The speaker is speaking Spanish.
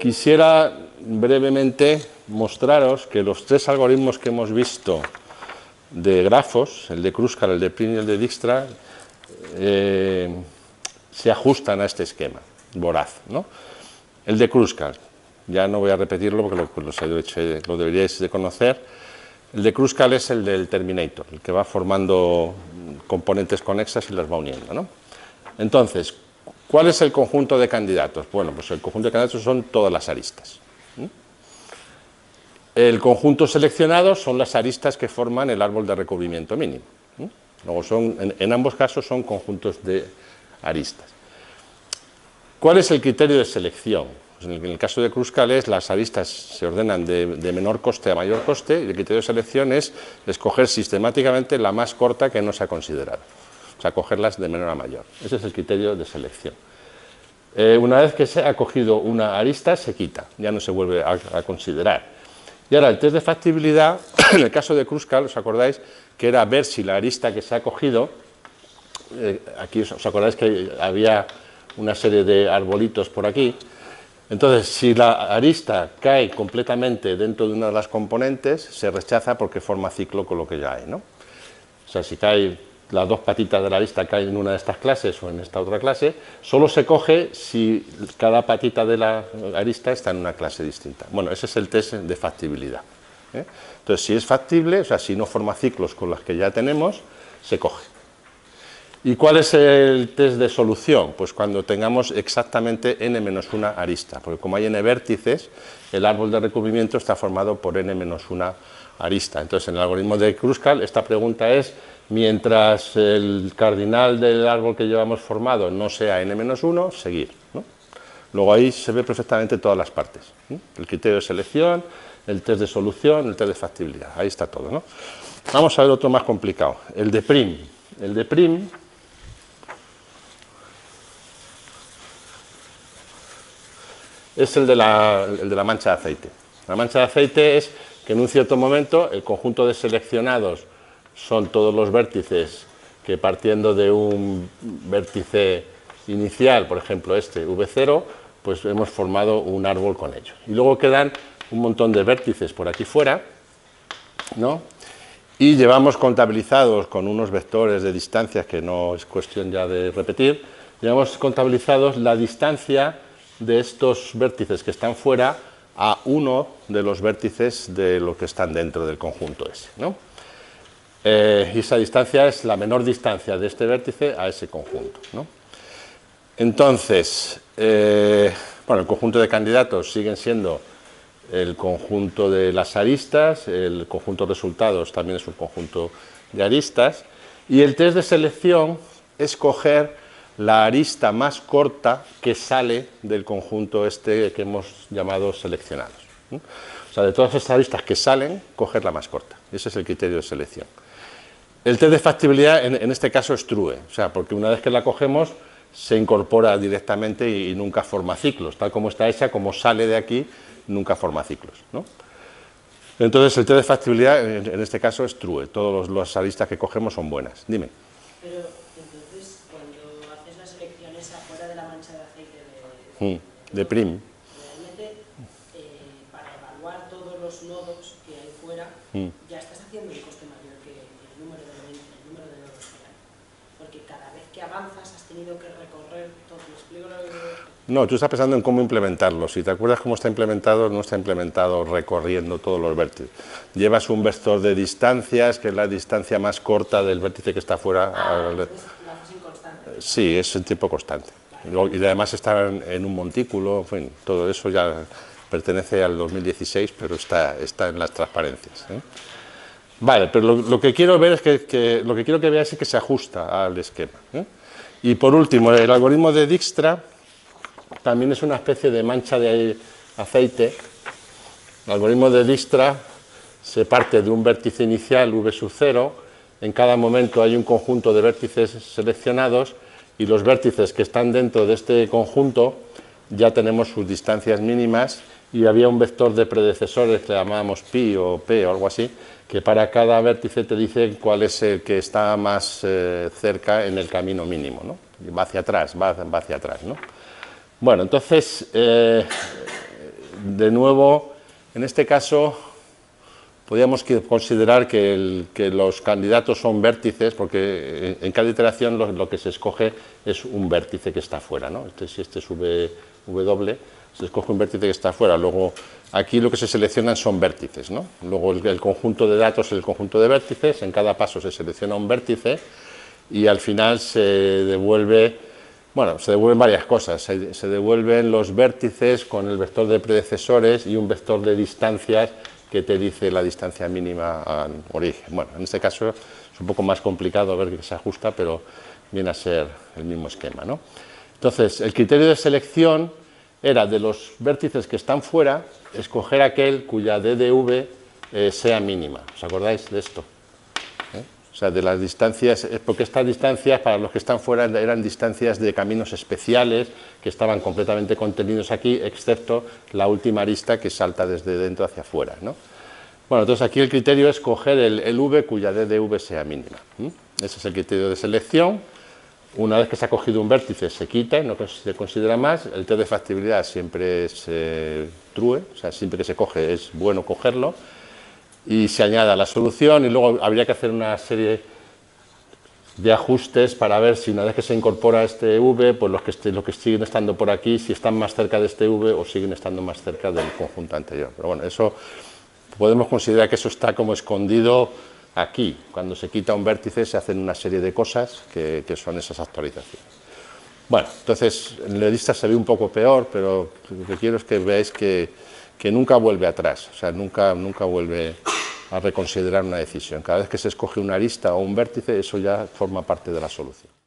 Quisiera brevemente mostraros que los tres algoritmos que hemos visto de grafos, el de Kruskal, el de Prim y el de Dijkstra, se ajustan a este esquema voraz, ¿no? El de Kruskal, ya no voy a repetirlo porque lo deberíais de conocer. El de Kruskal es el del Terminator, el que va formando componentes conexas y las va uniendo, ¿no? Entonces, ¿cuál es el conjunto de candidatos? Bueno, pues el conjunto de candidatos son todas las aristas. El conjunto seleccionado son las aristas que forman el árbol de recubrimiento mínimo. Luego en ambos casos son conjuntos de aristas. ¿Cuál es el criterio de selección? Pues en el caso de Kruskal las aristas se ordenan de menor coste a mayor coste y el criterio de selección es escoger sistemáticamente la más corta que no se ha considerado. O sea, cogerlas de menor a mayor. Ese es el criterio de selección. Una vez que se ha cogido una arista, se quita, ya no se vuelve a considerar. Y ahora, el test de factibilidad, en el caso de Kruskal, ¿os acordáis? Que era ver si la arista que se ha cogido, aquí os acordáis que había una serie de arbolitos por aquí, entonces, si la arista cae completamente dentro de una de las componentes, se rechaza porque forma ciclo con lo que ya hay, ¿no? O sea, si cae las dos patitas de la arista caen en una de estas clases o en esta otra clase, solo se coge si cada patita de la arista está en una clase distinta. Bueno, ese es el test de factibilidad. Entonces, si es factible, o sea, si no forma ciclos con las que ya tenemos, se coge. ¿Y cuál es el test de solución? Pues cuando tengamos exactamente n-1 arista, porque como hay n vértices, el árbol de recubrimiento está formado por n-1 arista. Entonces, en el algoritmo de Kruskal, esta pregunta es, mientras el cardinal del árbol que llevamos formado no sea n-1, seguir, ¿no? Luego ahí se ve perfectamente todas las partes, ¿no? El criterio de selección, el test de solución, el test de factibilidad, ahí está todo, ¿no? Vamos a ver otro más complicado, el de Prim. El de Prim es el de la mancha de aceite. La mancha de aceite es que en un cierto momento el conjunto de seleccionados son todos los vértices que partiendo de un vértice inicial, por ejemplo este, V0, pues hemos formado un árbol con ellos. Y luego quedan un montón de vértices por aquí fuera, ¿no? Y llevamos contabilizados con unos vectores de distancias, que no es cuestión ya de repetir, llevamos contabilizados la distancia de estos vértices que están fuera a uno de los vértices de los que están dentro del conjunto ese, ¿no? Y esa distancia es la menor distancia de este vértice a ese conjunto, ¿no? Entonces, bueno, el conjunto de candidatos siguen siendo el conjunto de las aristas, el conjunto de resultados también es un conjunto de aristas, y el test de selección es coger la arista más corta que sale del conjunto este que hemos llamado seleccionados, ¿no? O sea, de todas estas aristas que salen, coger la más corta. Ese es el criterio de selección. El test de factibilidad en este caso es true, o sea, porque una vez que la cogemos se incorpora directamente y nunca forma ciclos. Tal como está hecha, como sale de aquí, nunca forma ciclos, ¿no? Entonces el test de factibilidad en este caso es true. Todas las aristas que cogemos son buenas. Dime. Pero entonces cuando haces la selección esa fuera de la mancha de aceite de Prim, realmente para evaluar todos los nodos que hay fuera ya estás haciendo un coste mayor que el número de nodos que hay, porque cada vez que avanzas has tenido que recorrer todo. ¿Me explico lo que...? No, tú estás pensando en cómo implementarlo. Si te acuerdas cómo está implementado, no está implementado recorriendo todos los vértices. Llevas un vector de distancias, que es la distancia más corta del vértice que está fuera. Entonces la haces inconstante. Sí, es en tiempo constante. Y además está en un montículo, en fin, todo eso ya pertenece al 2016, pero está en las transparencias, ¿eh? Vale, pero lo que quiero ver es lo que quiero que veáis es que se ajusta al esquema, ¿eh? Y por último, el algoritmo de Dijkstra también es una especie de mancha de aceite. El algoritmo de Dijkstra se parte de un vértice inicial, V sub 0, en cada momento hay un conjunto de vértices seleccionados y los vértices que están dentro de este conjunto ya tenemos sus distancias mínimas y había un vector de predecesores que llamábamos pi o p o algo así, que para cada vértice te dice cuál es el que está más cerca en el camino mínimo, ¿no? Va hacia atrás, ¿no? Bueno, entonces de nuevo, en este caso, podríamos considerar que los candidatos son vértices, porque en cada iteración lo que se escoge es un vértice que está fuera, ¿no? Si este es W, se escoge un vértice que está fuera. Luego, aquí lo que se seleccionan son vértices, ¿no? Luego, el conjunto de datos es el conjunto de vértices, en cada paso se selecciona un vértice y al final se devuelven varias cosas. Se devuelven los vértices con el vector de predecesores y un vector de distancias que te dice la distancia mínima al origen. Bueno, en este caso es un poco más complicado ver que se ajusta, pero viene a ser el mismo esquema, ¿no? Entonces, el criterio de selección era de los vértices que están fuera, escoger aquel cuya DDV sea mínima. ¿Os acordáis de esto? O sea, de las distancias, porque estas distancias para los que están fuera eran distancias de caminos especiales que estaban completamente contenidos aquí, excepto la última arista que salta desde dentro hacia afuera, ¿no? Bueno, entonces aquí el criterio es coger el V cuya DDV sea mínima. Ese es el criterio de selección. Una vez que se ha cogido un vértice se quita y no se considera más. El test de factibilidad siempre es true, o sea, siempre que se coge es bueno cogerlo. Y se añade a la solución y luego habría que hacer una serie de ajustes para ver si una vez que se incorpora este V, pues los que siguen estando por aquí, si están más cerca de este V o siguen estando más cerca del conjunto anterior. Pero bueno, eso podemos considerar que eso está como escondido aquí. Cuando se quita un vértice se hacen una serie de cosas que son esas actualizaciones. Bueno, entonces en la lista se ve un poco peor, pero lo que quiero es que veáis que nunca vuelve atrás, o sea, nunca vuelve a reconsiderar una decisión. Cada vez que se escoge una arista o un vértice, eso ya forma parte de la solución.